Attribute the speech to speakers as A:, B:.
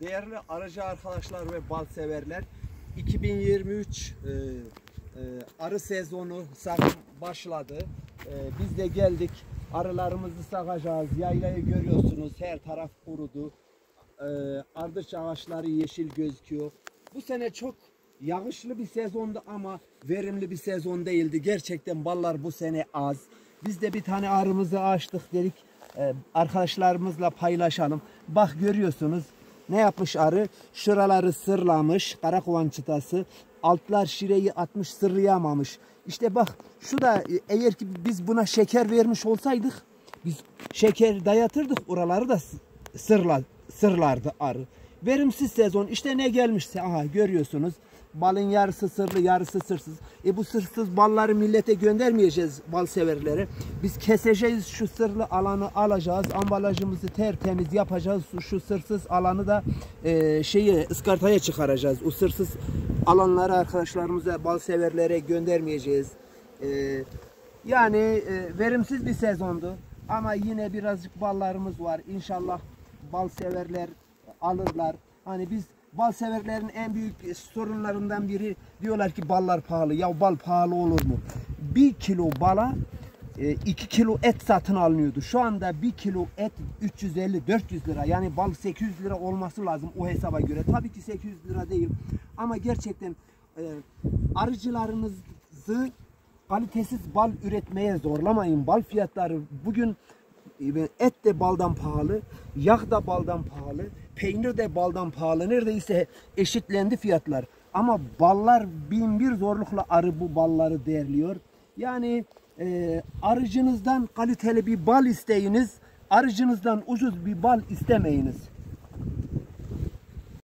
A: Değerli arıcı arkadaşlar ve bal severler, 2023 arı sezonu başladı. Biz de geldik, arılarımızı sakacağız. Yaylayı görüyorsunuz, her taraf kurudu. Ardıç ağaçları yeşil gözüküyor. Bu sene çok yağışlı bir sezondu ama verimli bir sezon değildi. Gerçekten ballar bu sene az. Biz de bir tane arımızı açtık, dedik arkadaşlarımızla paylaşalım. Bak görüyorsunuz ne yapmış arı? Şuraları sırlamış, karakovan çıtası. Altlar şireyi atmış, sırlayamamış. İşte bak şu da, eğer ki biz buna şeker vermiş olsaydık, biz şeker dayatırdık, oraları da sırlardı arı. Verimsiz sezon. İşte ne gelmişse, aha görüyorsunuz. Balın yarısı sırlı, yarısı sırsız. Bu sırsız balları millete göndermeyeceğiz, bal severlere. Biz keseceğiz, şu sırlı alanı alacağız. Ambalajımızı tertemiz yapacağız. Şu sırsız alanı da ıskartaya çıkaracağız. O sırsız alanları arkadaşlarımıza, bal severlere göndermeyeceğiz. Verimsiz bir sezondu. Ama yine birazcık ballarımız var. İnşallah bal severler alırlar. Hani biz bal severlerin en büyük sorunlarından biri, diyorlar ki ballar pahalı. Ya bal pahalı olur mu? 1 kilo bala 2 kilo et satın alınıyordu. Şu anda 1 kilo et 350-400 lira. Yani bal 800 lira olması lazım o hesaba göre. Tabii ki 800 lira değil. Ama gerçekten arıcılarınızı kalitesiz bal üretmeye zorlamayın. Bal fiyatları bugün, et de baldan pahalı, yağ da baldan pahalı, peynir de baldan pahalı. Neredeyse eşitlendi fiyatlar. Ama ballar bin bir zorlukla arı bu balları değerliyor. Yani arıcınızdan kaliteli bir bal isteyiniz, arıcınızdan ucuz bir bal istemeyiniz.